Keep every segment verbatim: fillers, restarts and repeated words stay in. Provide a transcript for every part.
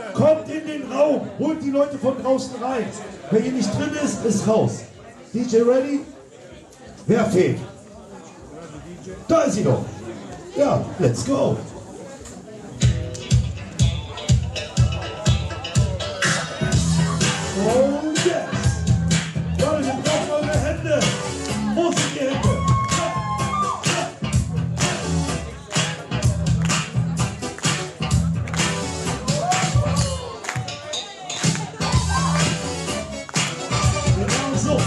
kommt in den Raum, holt die Leute von draußen rein. Wer hier nicht drin ist, ist raus. D J ready? Wer fehlt? Da ist sie doch. Ja, let's go. Oh yes. Leute, wir brauchen eure Hände. Wo sind die Hände? Genau so.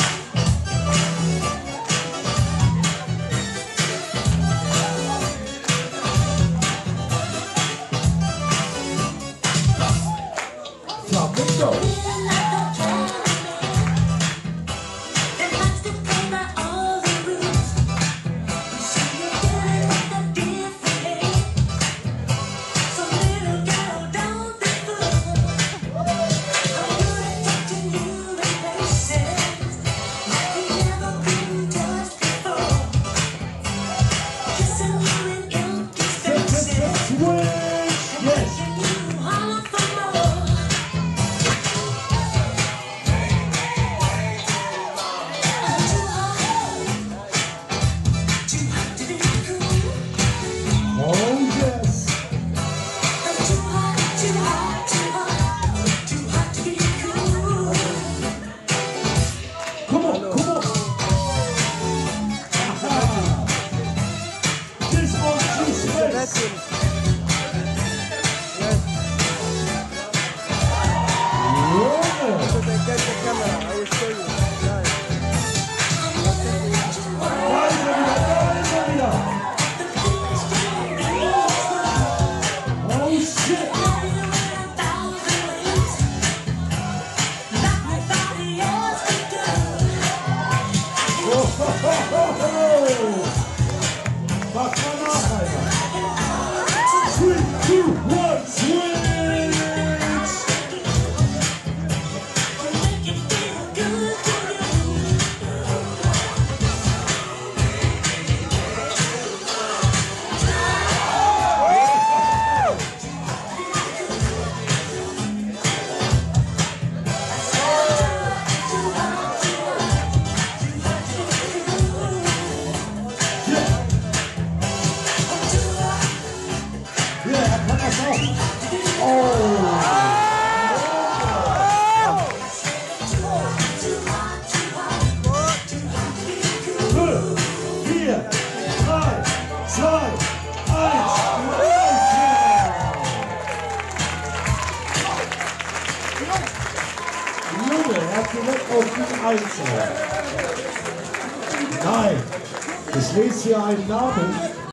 Flamingo. Mach mal nach, Alter. three, two, one, switch! Er hat direkt auf die Einzel. Nein, ich lese hier einen Namen.